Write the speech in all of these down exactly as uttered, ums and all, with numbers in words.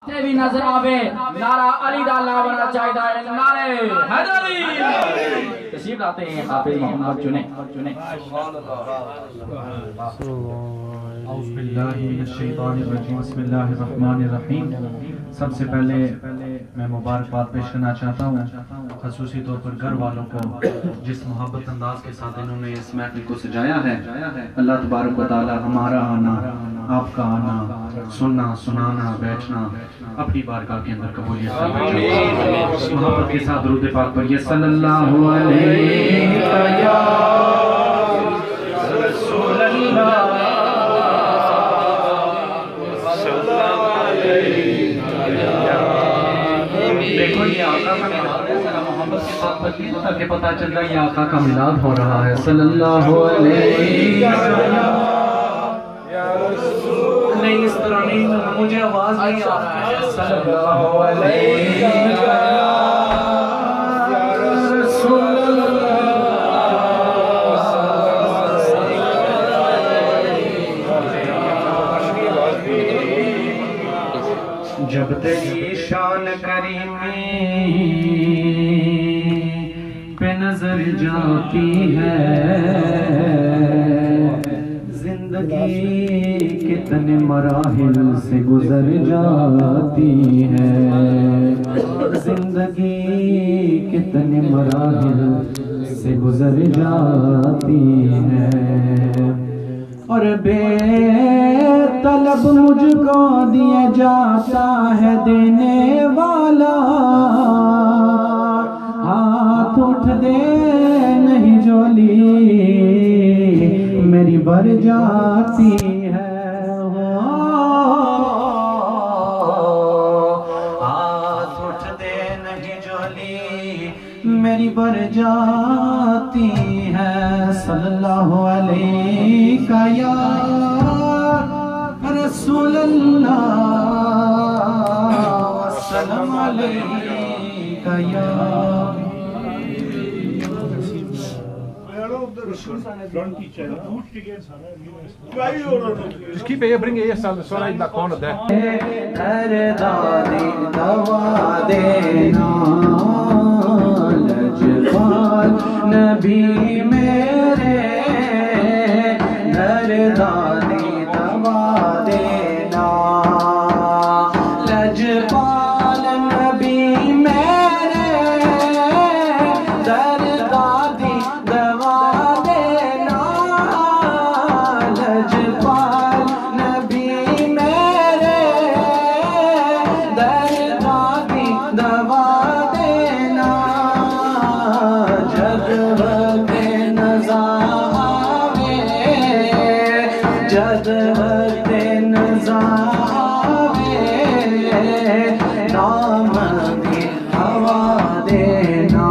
भी नजर आवे नारा अली दा लावना चाहिदा है नारे हैदरी तशरीफ लाते हैं हाफिज मोहम्मद चुने चुने औज़ु बिल्लाहि मिनश शैतानिर रजीम बिस्मिल्लाहिर रहमानिर रहीम। सबसे पहले मैं मुबारकबाद पेश करना चाहता हूँ ख़ुसूसी तौर पर घर वालों को जिस मोहब्बत अंदाज के साथ इन्होंने इस महफिल को सजाया है। अल्लाह तबारक व तआला हमारा आना, आपका आना, सुनना, सुनाना, बैठना अपनी बारगाह के अंदर कबूलियत फरमाए। मोहब्बत के साथ दुरूद पाक पढ़िए सल्लल्लाहु अलैहि या रसूल अल्लाह। देखो ये आका का मिलाद है, जरा मोहब्बत के साथ पढ़िए ताकि पता चल रहा है ये आका का मिलाद हो रहा है। सल्लल्लाहु अलैहि या रसूल। नहीं इस तरह नहीं, मुझे आवाज नहीं आ रहा है। सल्लल्लाहु अलैहि या रसूल। जब तेरी शान करीमी पे नजर जाती है, जिंदगी कितने मराहिल से गुजर जाती है, जिंदगी कितने मराहिल से गुजर जाती है। और बेतलब मुझको दिया जाता है देने वाला, हाथ उठ दे नहीं झोली मेरी भर जाती है। हाथ उठ दे नहीं झोली मेरी भर जाती है। सल्लल्लाहु अलैहि या रसूल अल्लाह, सल्लल्लाहु अलैहि या। Just keep it, bring it here, stand so right in that corner there. नबी मेरे दरदादी दवा देना, लजपाल नबी मेरे दरदादी दवा देना, लजपाल नबी मेरे दरदादी दवा देना। जब वक्त नज़ावे जब वक्त नज़ावे नाम की हवा देना,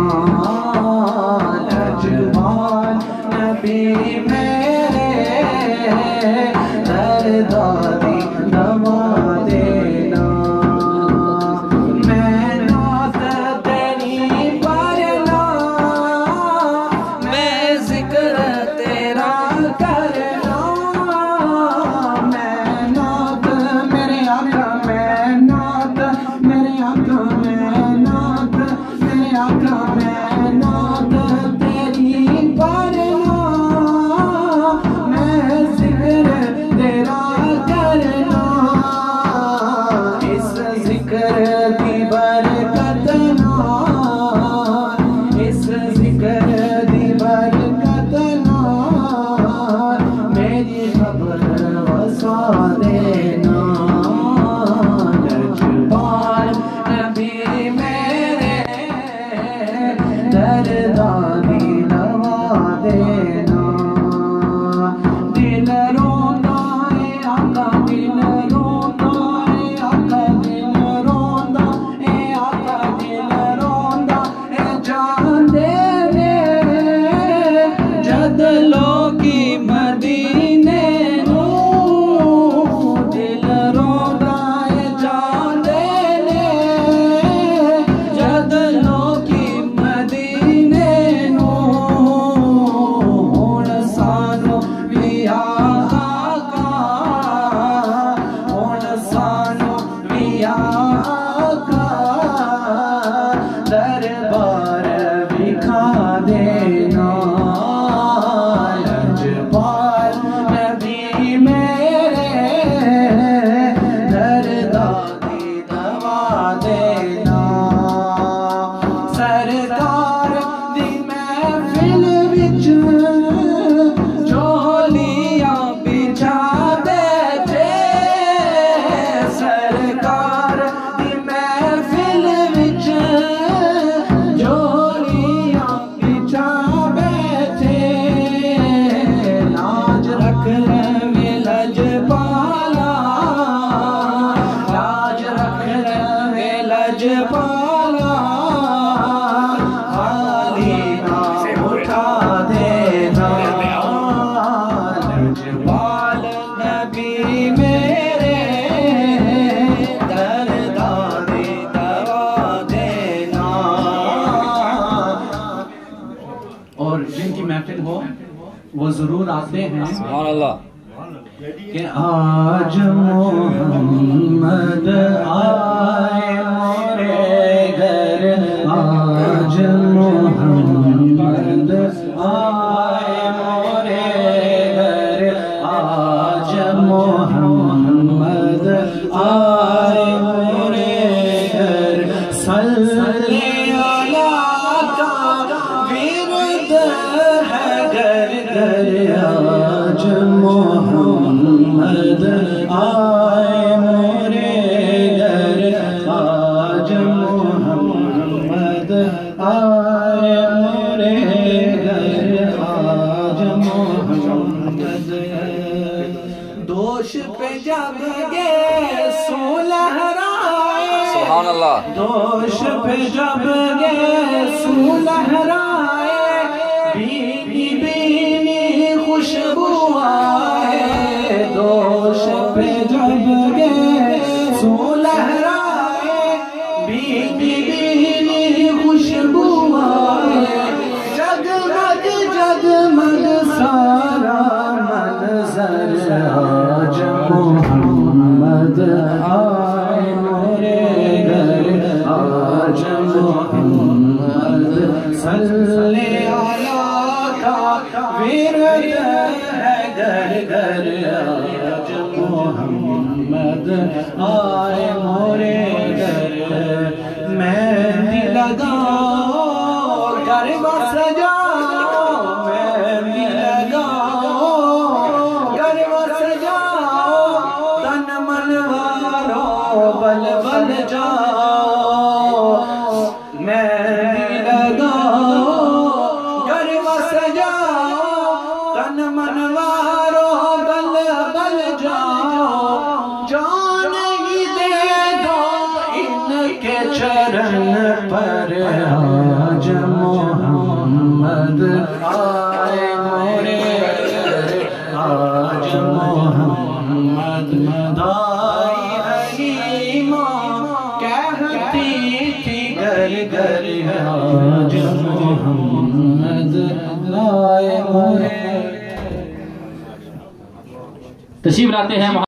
लजपाल नबी मेरे दरदादी दवा देना। मैं नात तेरी पढ़ना, मैं जिक्र तेरा करना, मैं नात मेरे आका, मैं नात मेरे आका, मैं नात मेरे आका, मैं नात तेरी पढ़ना, मैं जिक्र तेरा करना। इस जिक्र की बरकत ना, इस जिक्र की बरकत ना मेरी खबर वसा देना, लजपाल नबी मेरे दरदादी दवा देना। दिल रोंदा है आका, दिल रोंदा है आका, दिल रोंदा आका दरबार दिखा देना लजपाल नबी मेरे दर्दादी दवा देना सरकार दी महफिल विच झोलियां बिछा बैठे सरकार दी महफिल विच झोलियां बिछा बैठे लाज रख रहे लजपाला लाज रख रहे लजपाला खाली ना उठा देना लजपाल नबी मेरे दर्दादी दवा देना। और जिनकी महफिल हो वो जरूर आते हैं कि आज मोहम्मद आए मोरे घर आज मोहम्मद आए मोरे घर आज मोहम्मद आए मोरे घर सल्ले अला का विरद है घर घर आज मोहम्मद आए मोरे घर आज मोहम्मद आए मोरे घर आज मोहम्मद दोष पे जब गे सो लहराए सुभान अल्लाह दोष पे जब गे सो लहराए बीनी बीनी खुशबू आए दोष पे जब गे सो लहराए बीनी बीनी खुशबू आए जगमग जगमग सारा मंजर आज मोहम्मद आए मोरे घर आज मोहम्मद सल्ले अला का विरद है घर घर आज मोहम्मद आए मोरे घर मेहंदी लगाओ घर बस जाओ मेहंदी लगाओ घर बस जाओ तन मन वारो बल बल जाओ मेहंदी लगाओ घर बस जाओ तन मन वारो बल बल जाओ जान ही दे दो इनके चरण पर आज मोहम्मद आए मोरे आज मोहम्मद दाई हलीमा कहती थी घर घर आज मोहम्मद आए मोरे तशरीफ लाते हैं।